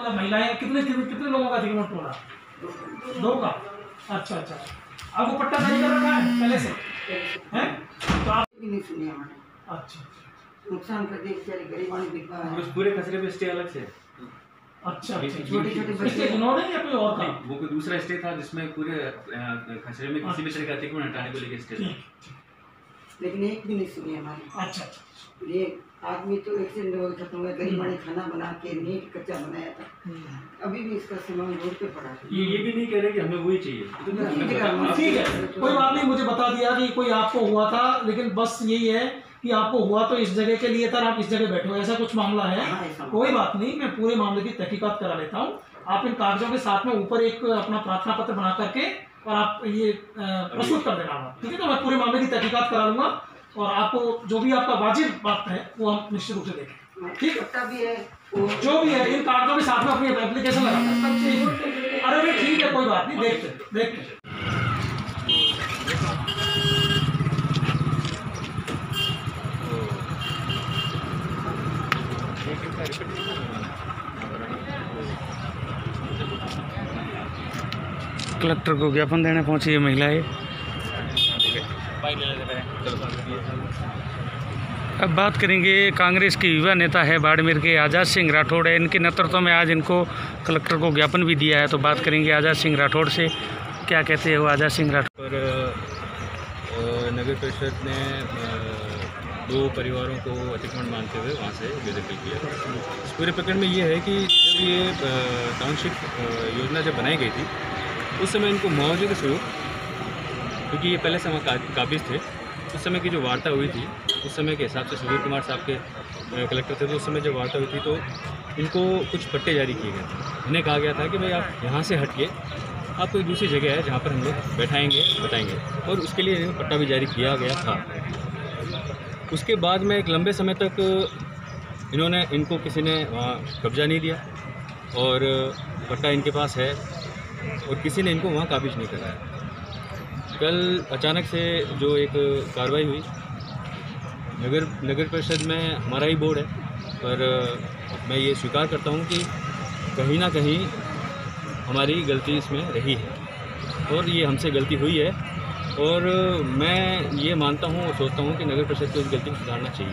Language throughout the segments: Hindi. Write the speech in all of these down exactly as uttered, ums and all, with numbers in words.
मतलब महिलाएं कितने कितने, कितने लोगों का अतिक्रमण तोड़ा? दो का। अच्छा अच्छा, अब वो पट्टा जारी कर रखा है पहले से हैं? तो आप नहीं सुनी हमारे। अच्छा, नुकसान कर दिए बेचारे गरीबानी विधवा है। उस पूरे खसरे पे स्टे अलग से। अच्छा, छोटे छोटे बच्चे इन्होंने या कोई और का? वो कोई दूसरा स्टे था जिसमें पूरे खसरे में किसी भी तरह का अतिक्रमण हटाने को लेकर स्टे था, लेकिन एक भी नहीं सुनी हमारी। अच्छा, ये आदमी तो एक्सीडेंट हो गया, खत्म हुआ, गरीबा ने खाना बना के नीट कच्चा बनाया था, अभी भी इसका सामान रोड पे पड़ा है। ये ये भी नहीं कह रहे कि हमें वही चाहिए। ठीक है, कोई बात नहीं, मुझे बता दिया कि कोई आपको हुआ था, लेकिन बस यही है कि आपको हुआ तो इस जगह के लिए था, आप इस जगह बैठो, ऐसा कुछ मामला है। हाँ, कोई बात नहीं, मैं पूरे मामले की तहकीकात करा लेता हूँ। आप इन कागजों के साथ में ऊपर एक अपना प्रार्थना पत्र बना करके और आप ये प्रस्तुत कर देना, ठीक है? तो मैं पूरे मामले की तहकीकात करा लूंगा और आपको जो भी आपका वाजिब बात है वो हम निश्चित रूप से देखें, ठीक है? भी है जो भी है इन कागजों के साथ में अपनी एप्लीकेशन लगा। अरे भाई ठीक है, कोई बात नहीं, देखते देखते कलेक्टर को ज्ञापन देने पहुंची है महिलाएं। अब बात करेंगे, कांग्रेस की युवा नेता है बाड़मेर के आज़ाद सिंह राठौड़ है, इनके नेतृत्व में आज इनको कलेक्टर को ज्ञापन भी दिया है। तो बात करेंगे आज़ाद सिंह राठौड़ से, क्या कहते हैं वो आज़ाद सिंह राठौड़। और नगर परिषद ने दो परिवारों को अतिक्रमण मानते हुए वहाँ से बेदखल किया। इस पूरे प्रकरण में ये है कि जब ये टाउनशिप योजना जब बनाई गई थी उस समय इनको मुआवजे के स्वरूप, क्योंकि ये पहले से वहाँ काबिज थे, उस समय की जो वार्ता हुई थी उस समय के हिसाब से सुधीर कुमार साहब के कलेक्टर थे, तो उस समय जब वार्ता हुई थी तो इनको कुछ पट्टे जारी किए गए थे। इन्हें कहा गया था कि भाई आप यहाँ से हटिए, आप कोई दूसरी जगह है जहाँ पर हम लोग बैठाएँगे बताएँगे, और उसके लिए इन्हें पट्टा भी जारी किया गया था। उसके बाद में एक लंबे समय तक इन्होंने इनको किसी ने वहाँ कब्जा नहीं दिया और पट्टा इनके पास है और किसी ने इनको वहाँ काबिज नहीं कराया। कल अचानक से जो एक कार्रवाई हुई, नगर नगर परिषद में हमारा ही बोर्ड है, पर मैं ये स्वीकार करता हूँ कि कहीं ना कहीं हमारी गलती इसमें रही है और ये हमसे गलती हुई है, और मैं ये मानता हूँ और सोचता हूँ कि नगर परिषद को इस गलती को सुधारना चाहिए।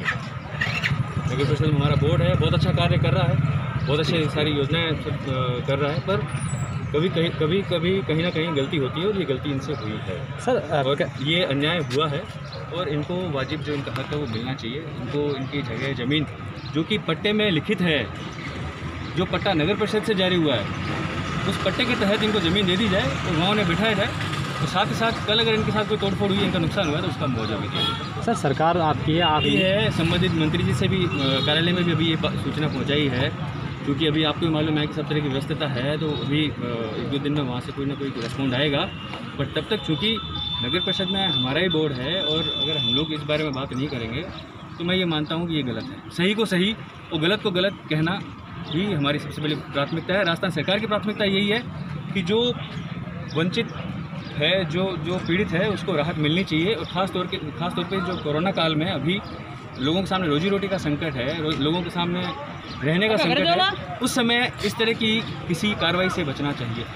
नगर परिषद में हमारा बोर्ड है, बहुत अच्छा कार्य कर रहा है, बहुत अच्छी सारी योजनाएं कर रहा है, पर कभी कहीं कभी कभी कहीं ना कहीं गलती होती है और ये गलती इनसे हुई है सर। और ये अन्याय हुआ है और इनको वाजिब जो इनका हक है वो मिलना चाहिए। इनको इनकी जगह ज़मीन जो कि पट्टे में लिखित है, जो पट्टा नगर परिषद से जारी हुआ है, उस पट्टे के तहत इनको ज़मीन दे दी जाए और वहाँ उन्हें बिठाया जाए। तो साथ ही साथ कल अगर इनके साथ कोई तोड़फोड़ हुई, इनका नुकसान हुआ है, तो उसका मुआवजा भी दिया। सर सरकार आपकी है, आप ही है, संबंधित मंत्री जी से भी कार्यालय में भी अभी ये सूचना पहुँचाई है, क्योंकि अभी आपको मालूम है कि सब तरह की व्यस्तता है, तो अभी एक दो दिन में वहाँ से कोई ना कोई रिस्पॉन्ड आएगा। बट तब तक चूँकि नगर परिषद में हमारा ही बोर्ड है और अगर हम लोग इस बारे में बात नहीं करेंगे तो मैं ये मानता हूँ कि ये गलत है। सही को सही और गलत को गलत कहना ही हमारी सबसे बड़ी प्राथमिकता है। राजस्थान सरकार की प्राथमिकता यही है कि जो वंचित है, जो जो पीड़ित है, उसको राहत मिलनी चाहिए। और ख़ास तौर के खास तौर पे जो कोरोना काल में अभी लोगों के सामने रोजी रोटी का संकट है, लोगों के सामने रहने का संकट है, उस समय इस तरह की किसी कार्रवाई से बचना चाहिए।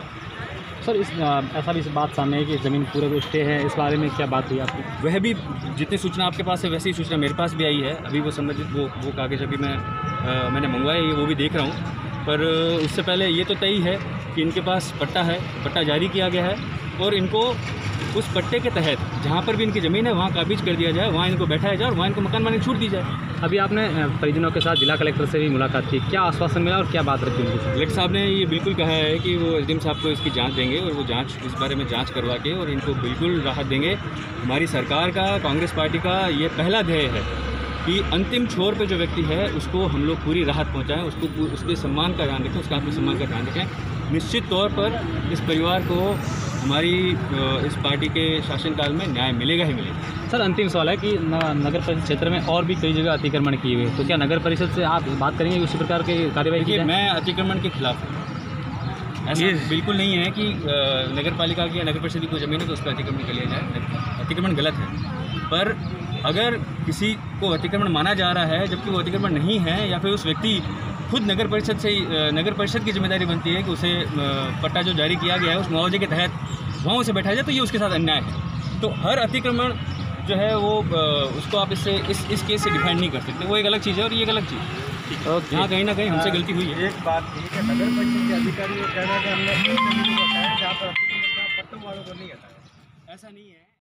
सर इस ऐसा भी इस बात सामने है कि ज़मीन पूरे को स्टे है, इस बारे में क्या बात हुई आपकी? वह भी जितनी सूचना आपके पास है वैसी सूचना मेरे पास भी आई है। अभी वो संबंधित वो वो कागज़ अभी मैं आ, मैंने मंगवाए, वो भी देख रहा हूँ। पर उससे पहले ये तो तय है कि इनके पास पट्टा है, पट्टा जारी किया गया है और इनको उस पट्टे के तहत जहाँ पर भी इनकी ज़मीन है वहाँ काबिज कर दिया जाए, वहाँ इनको बैठाया जाए और वहाँ इनको मकान बनाने की छूट दी जाए। अभी आपने परिजनों के साथ जिला कलेक्टर से भी मुलाकात की, क्या आश्वासन मिला और क्या बात रखी उनकी? कलेक्टर साहब ने ये बिल्कुल कहा है कि वो एसडीएम साहब को इसकी जांच देंगे और वो जांच इस बारे में जांच करवा के और इनको बिल्कुल राहत देंगे। हमारी सरकार का, कांग्रेस पार्टी का ये पहला ध्येय है कि अंतिम छोर पे जो व्यक्ति है उसको हम लोग पूरी राहत पहुँचाएँ, उसको उसके सम्मान का ध्यान रखें, उसका आत्मसम्मान का ध्यान रखें। निश्चित तौर पर इस परिवार को हमारी इस पार्टी के शासनकाल में न्याय मिलेगा ही मिलेगा। सर अंतिम सवाल है कि नगर परिषद क्षेत्र में और भी कई जगह अतिक्रमण किए हुए, तो क्या नगर परिषद से आप बात करेंगे उसी प्रकार की कार्यवाही की? मैं अतिक्रमण के खिलाफ हूँ। ऐसा बिल्कुल नहीं है कि नगर पालिका की या नगर परिषद की कोई ज़मीन है तो उस पर अतिक्रमण कर लिया जाए। अतिक्रमण गलत है, पर अगर किसी को अतिक्रमण माना जा रहा है जबकि वो अतिक्रमण नहीं है या फिर उस व्यक्ति खुद नगर परिषद से ही अ, नगर परिषद की जिम्मेदारी बनती है कि उसे अ, पट्टा जो जारी किया गया है उस मुआवजे के तहत वहाँ उसे बैठाया जाए, तो ये उसके साथ अन्याय है। तो हर अतिक्रमण जो है वो अ, उसको आप इससे इस इस केस से डिफाइन नहीं कर सकते, वो एक अलग चीज़ है और ये एक अलग चीज़ है। ओके। यहाँ कहीं ना कहीं हमसे गलती हुई है। एक बात थी कि नगर परिषद के अधिकारी ये कह रहे हैं कि हमने उन जगहों को हटाया जहाँ पर अतिक्रमण था, पट्टों वालों को नहीं हटाया। ऐसा नहीं है।